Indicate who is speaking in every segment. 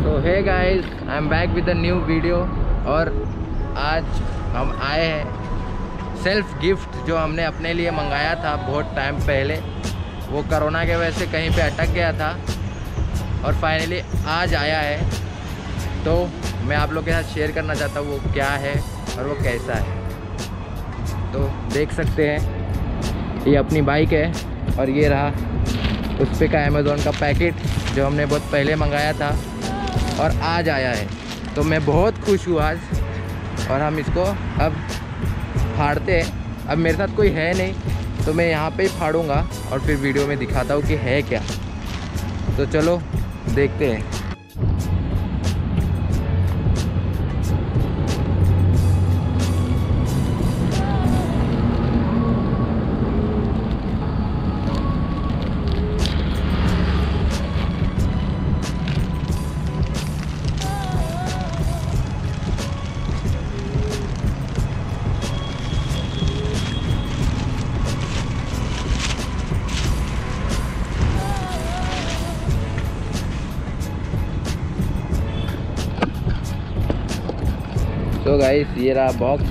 Speaker 1: So hey guys, I am back with a new video. और आज हम आए हैं सेल्फ गिफ्ट जो हमने अपने लिए मंगाया था बहुत टाइम पहले। वो कोरोना के वजह से कहीं पे अटक गया था और फाइनली आज आया है। तो मैं आप लोग के साथ शेयर करना चाहता हूँ वो क्या है और वो कैसा है। तो देख सकते हैं ये अपनी बाइक है और ये रहा उस पे का अमेज़ॉन का पैकेट जो हमने बहुत पहले मंगाया था और आज आया है। तो मैं बहुत खुश हूँ आज। और हम इसको अब फाड़ते हैं। अब मेरे साथ कोई है नहीं तो मैं यहाँ पे ही फाड़ूंगा और फिर वीडियो में दिखाता हूँ कि है क्या। तो चलो देखते हैं। तो गाइस ये रहा बॉक्स।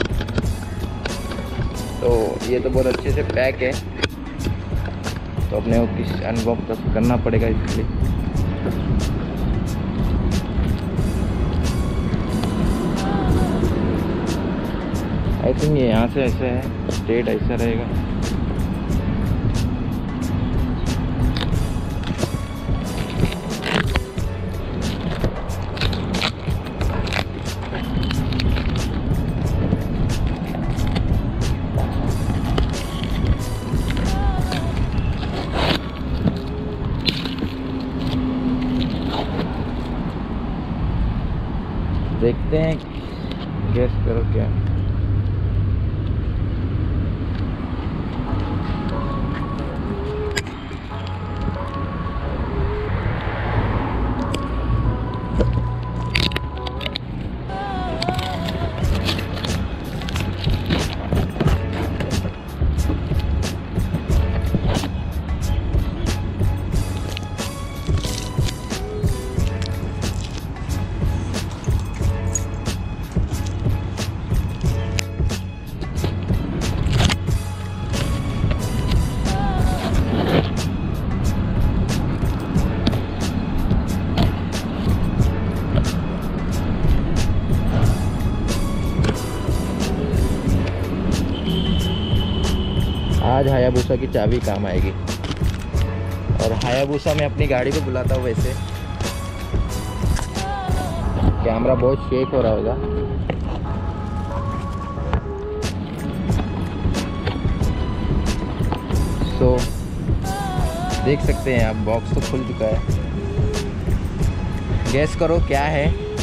Speaker 1: तो ये तो बहुत अच्छे से पैक है तो अपने को किस अनबॉक्स करना पड़ेगा इसलिए। आई थिंक ये यहाँ से ऐसे है, स्ट्रेट ऐसा रहेगा। देखते हैं, गेस करो क्या। आज हायाबुसा की चाबी काम आएगी। और हायाबुसा में अपनी गाड़ी को बुलाता हूँ। वैसे कैमरा बहुत शेक हो रहा होगा। सो देख सकते हैं आप, बॉक्स तो खुल चुका है। गैस करो क्या है।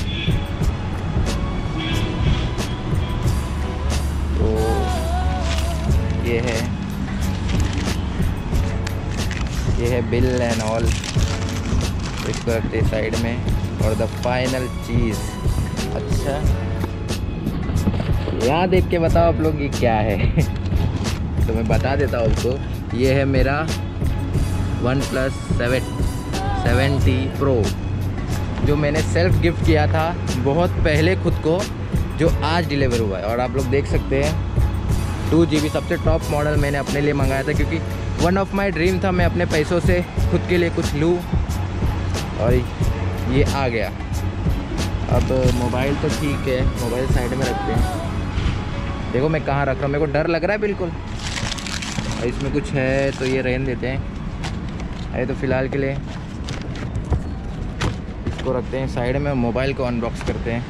Speaker 1: तो ये है बिल एंड ऑल। इसको रखते हैं साइड में। और द फाइनल चीज़, अच्छा यहाँ देख के बताओ आप लोग ये क्या है। तो मैं बता देता हूँ आपको। ये है मेरा OnePlus 7T Pro जो मैंने सेल्फ गिफ्ट किया था बहुत पहले खुद को, जो आज डिलीवर हुआ है। और आप लोग देख सकते हैं 2GB सबसे टॉप मॉडल मैंने अपने लिए मंगाया था, क्योंकि वन ऑफ माई ड्रीम था मैं अपने पैसों से खुद के लिए कुछ लूँ। और ये आ गया। अब मोबाइल तो ठीक है, मोबाइल साइड में रखते हैं। देखो मैं कहाँ रख रहा हूँ, मेरे को डर लग रहा है बिल्कुल। और इसमें कुछ है तो ये रहने देते हैं। अरे तो फ़िलहाल के लिए इसको रखते हैं साइड में। मोबाइल को अनबॉक्स करते हैं।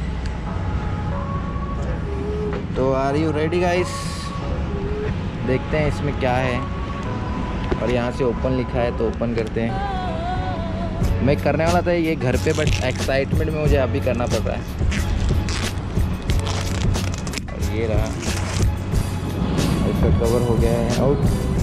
Speaker 1: तो आर यू रेडी गाइस? देखते हैं इसमें क्या है। और यहाँ से ओपन लिखा है तो ओपन करते हैं। मैं करने वाला था ये घर पे, बट एक्साइटमेंट में मुझे अभी करना पड़ रहा है। और ये रहा, इसका कवर हो गया है आउट।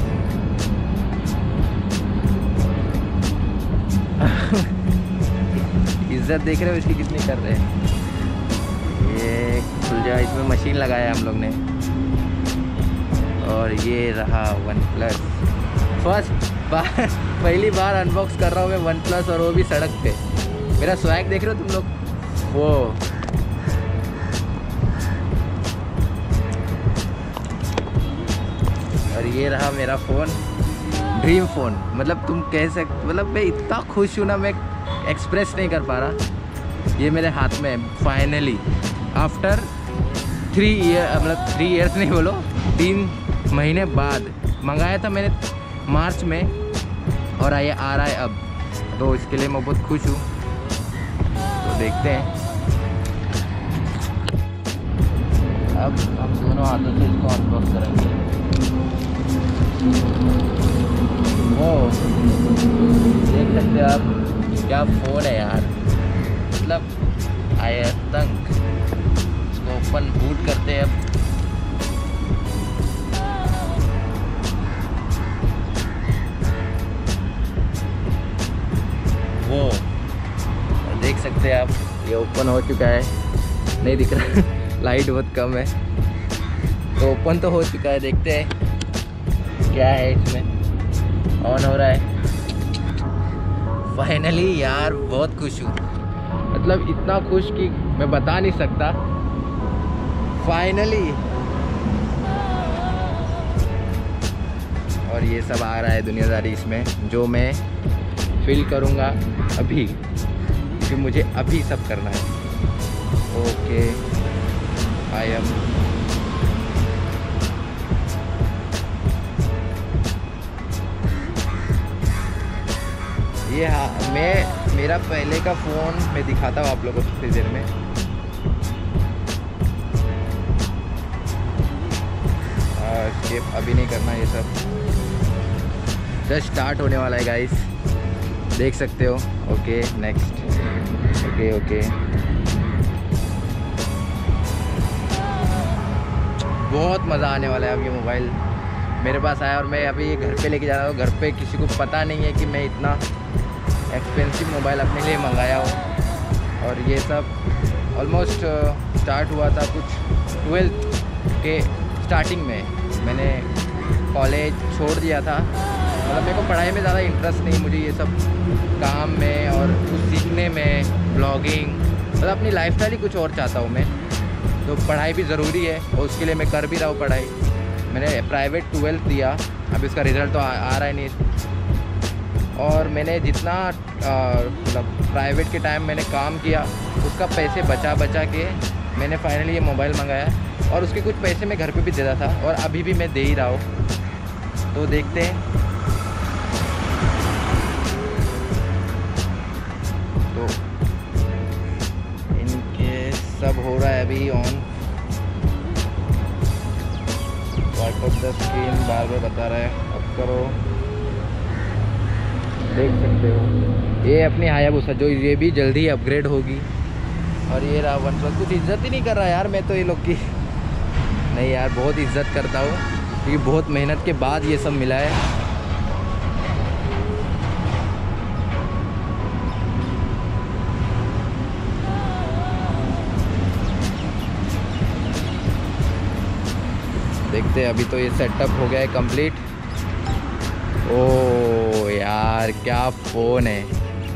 Speaker 1: इज्जत देख रहे हो इसकी कितनी कर रहे हैं। ये खुल जाए, इसमें मशीन लगाया है हम लोग ने। और ये रहा OnePlus। पहली बार अनबॉक्स कर रहा हूँ मैं OnePlus, और वो भी सड़क पे। मेरा स्वैग देख रहे हो तुम लोग? वो और ये रहा मेरा फ़ोन, ड्रीम फ़ोन। मतलब तुम कह सकते, मतलब मैं इतना खुश हूँ ना, मैं एक्सप्रेस नहीं कर पा रहा। ये मेरे हाथ में फाइनली आफ्टर 3 ईयर, मतलब 3 ईयर्स नहीं बोलो, 3 महीने बाद मंगाया था मैंने मार्च में, और ये आ रहा है अब। तो इसके लिए मैं बहुत खुश हूँ। तो देखते हैं अब हम दोनों हाथों से इसको अनबॉक्स करेंगे। वो देख सकते हो आप, क्या फ़ोन है यार, मतलब आयतंक। इसको ओपन बूट करते हैं अब। वो देख सकते हैं आप, ये ओपन हो चुका है। नहीं दिख रहा लाइट बहुत कम है, तो ओपन तो हो चुका है। देखते हैं क्या है इसमें। ऑन हो रहा है फाइनली। यार बहुत खुश हूँ, मतलब इतना खुश कि मैं बता नहीं सकता। फाइनली, और ये सब आ रहा है दुनियादारी इसमें, जो मैं फील करूँगा अभी, क्योंकि मुझे अभी सब करना है। ओके, आई एम ये, हाँ, मेरा पहले का फ़ोन मैं दिखाता हूँ आप लोगों को थोड़ी देर में। स्किप अभी नहीं करना, ये सब जस्ट स्टार्ट होने वाला है गाइस, देख सकते हो। Okay next, okay okay. बहुत मज़ा आने वाला है अब ये मोबाइल मेरे पास आया, और मैं अभी घर पे लेके जा रहा हूँ। घर पे किसी को पता नहीं है कि मैं इतना एक्सपेंसिव मोबाइल अपने लिए मंगाया हूँ। और ये सब ऑलमोस्ट स्टार्ट हुआ था कुछ 12th के स्टार्टिंग में। मैंने कॉलेज छोड़ दिया था, मतलब मेरे को पढ़ाई में ज़्यादा इंटरेस्ट नहीं, मुझे ये सब काम में और कुछ सीखने में, ब्लॉगिंग, मतलब अपनी लाइफस्टाइल ही कुछ और चाहता हूँ मैं। तो पढ़ाई भी ज़रूरी है, और उसके लिए मैं कर भी रहा हूँ पढ़ाई। मैंने प्राइवेट 12th दिया, अब इसका रिज़ल्ट तो आ रहा है नहीं। और मैंने जितना मतलब प्राइवेट के टाइम मैंने काम किया, उसका पैसे बचा के मैंने फाइनली ये मोबाइल मंगाया, और उसके कुछ पैसे मैं घर पे भी देता था, और अभी भी मैं दे ही रहा हूँ। तो देखते हैं। तो इनके सब हो रहा है अभी on. Wipe up the screen बार बार बता रहा है, अब करो। देख सकते हो ये अपनी हायाबुसा, जो ये भी जल्दी ही अपग्रेड होगी। और ये रहा OnePlus, कुछ इज्जत ही नहीं कर रहा यार। मैं तो ये लोग की नहीं यार, बहुत इज्जत करता हूँ, क्योंकि बहुत मेहनत के बाद ये सब मिला है। देखते हैं, अभी तो ये सेटअप हो गया है कंप्लीट। ओ यार क्या फ़ोन है,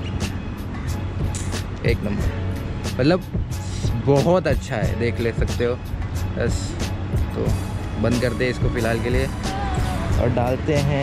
Speaker 1: एक नंबर, मतलब बहुत अच्छा है, देख ले सकते हो। बस तो बंद करते हैं इसको फ़िलहाल के लिए, और डालते हैं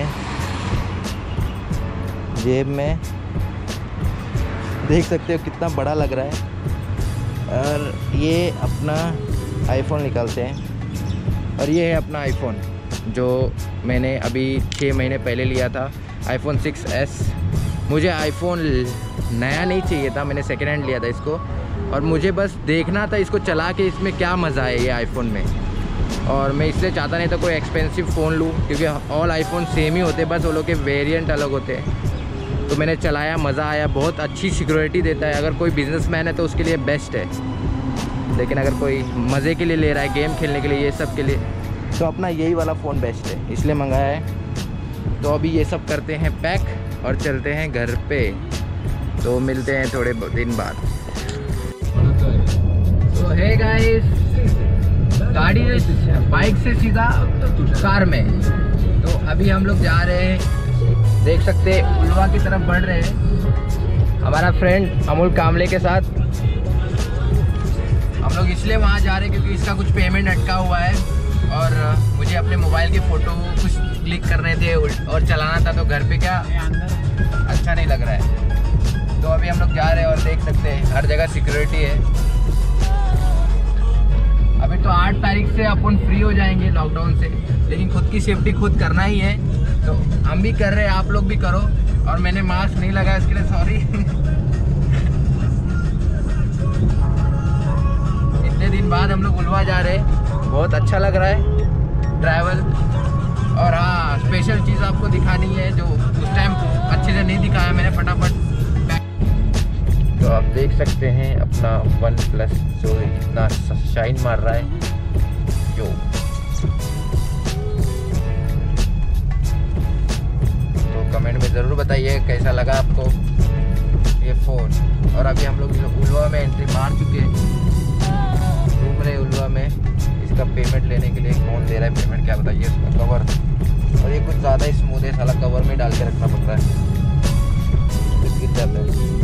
Speaker 1: जेब में। देख सकते हो कितना बड़ा लग रहा है। और ये अपना आईफोन निकालते हैं, और ये है अपना आईफोन, जो मैंने अभी 6 महीने पहले लिया था, आईफोन 6s। मुझे आईफोन नया नहीं चाहिए था, मैंने सेकेंड हैंड लिया था इसको, और मुझे बस देखना था इसको चला के इसमें क्या मज़ा है ये आईफोन में। और मैं इसलिए चाहता नहीं था कोई एक्सपेंसिव फ़ोन लूँ, क्योंकि ऑल आईफोन सेम ही होते, बस वो लोग के वेरिएंट अलग होते हैं। तो मैंने चलाया, मज़ा आया, बहुत अच्छी सिक्योरिटी देता है। अगर कोई बिजनेसमैन है तो उसके लिए बेस्ट है, लेकिन अगर कोई मज़े के लिए ले रहा है, गेम खेलने के लिए, ये सब के लिए, तो अपना यही वाला फ़ोन बेस्ट है, इसलिए मंगाया है। तो अभी ये सब करते हैं पैक और चलते हैं घर पे। तो मिलते हैं थोड़े दिन बाद। तो हे गाइस, गाड़ी बाइक से सीधा कार में। तो अभी हम लोग जा रहे हैं, देख सकते हैं उल्वा की तरफ बढ़ रहे हैं। अब हमारा फ्रेंड अमूल कामले के साथ। हम लोग इसलिए वहाँ जा रहे हैं क्योंकि इसका कुछ पेमेंट अटका हुआ है और मुझे अपने मोबाइल की फ़ोटो कुछ क्लिक करने थे और चलाना था, तो घर पे क्या अच्छा नहीं लग रहा है। तो अभी हम लोग जा रहे हैं और देख सकते हैं हर जगह सिक्योरिटी है। अभी तो 8 तारीख से अपन फ्री हो जाएंगे लॉकडाउन से, लेकिन खुद की सेफ्टी खुद करना ही है, तो हम भी कर रहे हैं, आप लोग भी करो। और मैंने मास्क नहीं लगाया इसके लिए सॉरी। इतने दिन बाद हम लोग उल्वा जा रहे हैं, बहुत अच्छा लग रहा है ट्रैवल। और हाँ, स्पेशल चीज़ आपको दिखानी है जो उस टाइम अच्छे से नहीं दिखाया मैंने, फटाफट। तो आप देख सकते हैं अपना OnePlus जो इतना शाइन मार रहा है जो। तो कमेंट में ज़रूर बताइए कैसा लगा आपको ये फ़ोन। और अभी हम लोग उल्वा में एंट्री मार चुके हैं, घूम रहे उल्वा में। इसका पेमेंट लेने के लिए कौन दे रहा है पेमेंट क्या बताइए। इसका कवर, और ये कुछ ज़्यादा स्मूथ है, साला कवर में डाल के रखना पड़ रहा है। गिर जाता है।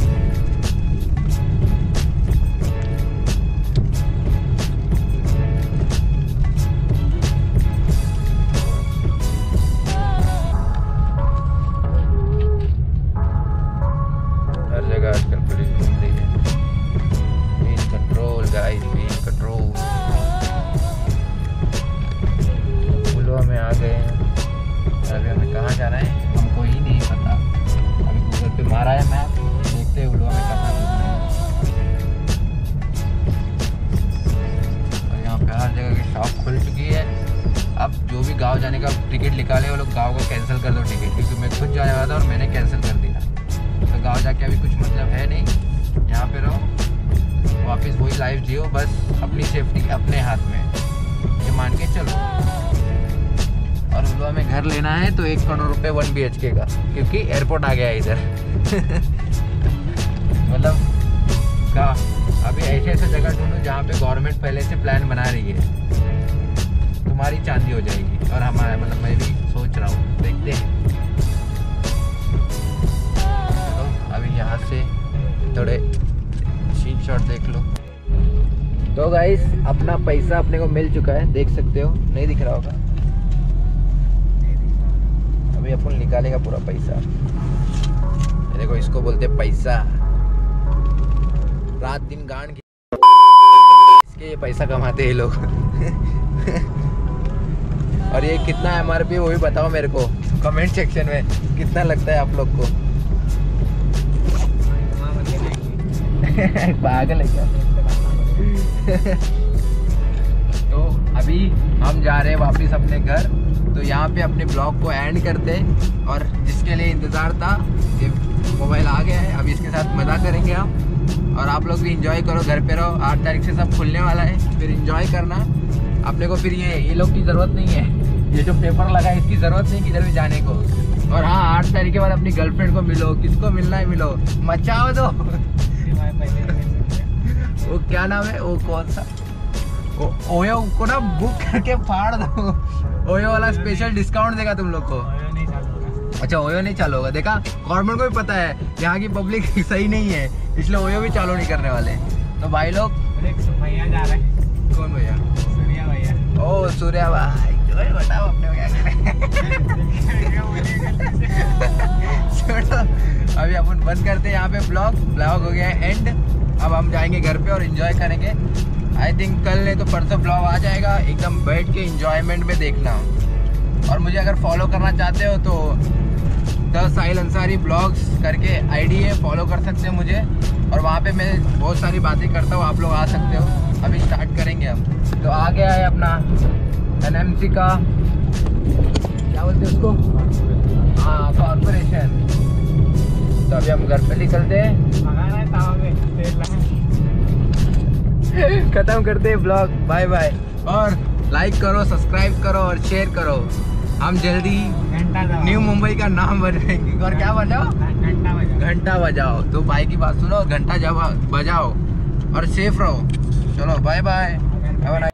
Speaker 1: हर जगह आजकल पुलिस घूम रही है। बीन कंट्रोल गाइस, बीन कंट्रोल। उल्वा में आ गए हैं। अभी हमें कहाँ जाना है हमको ही नहीं पता। अभी गूगल पे मारा है मैप, देखते हैं उल्वा में कहाँ घूमना है। और यहाँ पे हर जगह की शॉप खुल चुकी है। अब जो भी गांव जाने का टिकट निकाले वो लोग गांव का कैंसिल कर दो टिकट, क्योंकि मैं खुद जाने वाला था और मैंने कैंसिल कर दिया। तो गांव जाके अभी कुछ मतलब है नहीं, यहाँ पे रहो, वापस वही लाइफ जियो, बस अपनी सेफ्टी अपने हाथ में, ये मान के चलो। और उल्वा में घर लेना है तो 1 करोड़ रुपए 1 BHK का, क्योंकि एयरपोर्ट आ गया है इधर। मतलब का अभी ऐसे ऐसे जगह ढूंढो जहाँ पे गवर्नमेंट पहले से प्लान बना रही है, तुम्हारी चांदी हो जाएगी। और हमारा मतलब मैं भी सोच रहा हूँ, देखते हैं। चलो अभी यहाँ से थोड़े सीन शॉट देख लो। तो गाइस अपना पैसा अपने को मिल चुका है, देख सकते हो, नहीं दिख रहा होगा। अभी अपन निकालेगा पूरा पैसा। देखो इसको बोलते पैसा। रात दिन गांड इसके ये पैसा कमाते हैं लोग। और ये कितना MRP वो भी बताओ मेरे को कमेंट सेक्शन में, कितना लगता है आप लोग को। पागल है क्या। तो अभी हम जा रहे हैं वापस अपने घर। तो यहाँ पे अपने ब्लॉग को एंड करते हैं। और जिसके लिए इंतज़ार था, ये मोबाइल आ गया है, अभी इसके साथ मज़ा करेंगे हम। और आप लोग भी इंजॉय करो, घर पे रहो। 8 तारीख से सब खुलने वाला है, फिर इंजॉय करना अपने को। फिर ये लोग की ज़रूरत नहीं है, ये जो पेपर लगा है इसकी ज़रूरत नहीं किधर भी जाने को। और हाँ, 8 तारीख के बाद अपनी गर्लफ्रेंड को मिलो, किसको मिलना है मिलो, मचाओ दो। वो क्या नाम है, वो कौन सा, ओयो को ना बुक करके फाड़ दो। ओयो वाला स्पेशल डिस्काउंट देगा तुम लोग को। अच्छा ओयो नहीं चालू होगा, देखा गवर्नमेंट को भी पता है यहाँ की पब्लिक सही नहीं है, इसलिए ओयो भी चालू नहीं करने वाले। तो भाई लोग
Speaker 2: भैया जा रहे हैं।
Speaker 1: कौन भैया?
Speaker 2: सूर्या भैया।
Speaker 1: ओ सूर्या भाई, बताओ अपने को क्या करें। अभी अपन बंद करते हैं यहाँ पे ब्लॉग हो गया है एंड। अब हम जाएंगे घर पे और एंजॉय करेंगे। आई थिंक कल नहीं तो परसों ब्लॉग आ जाएगा, एकदम बैठ के एंजॉयमेंट में देखना। और मुझे अगर फॉलो करना चाहते हो तो द साहिल अंसारी ब्लॉग्स करके आईडी है, फॉलो कर सकते हो मुझे। और वहाँ पे मैं बहुत सारी बातें करता हूँ, आप लोग आ सकते हो। अभी स्टार्ट करेंगे हम। तो आ गया है अपना NMC का, क्या बोलते हैं उसको, हाँ कॉर्पोरेशन। तो अभी हम घर पे निकलते हैं, खत्म करते हैं ब्लॉग। Bye bye. और लाइक करो, सब्सक्राइब करो और शेयर करो। हम जल्दी न्यू मुंबई का नाम बनाएंगे। और क्या बजाओ, घंटा बजाओ। तो भाई की बात सुनो, घंटा बजाओ और सेफ रहो। चलो बाय बाय।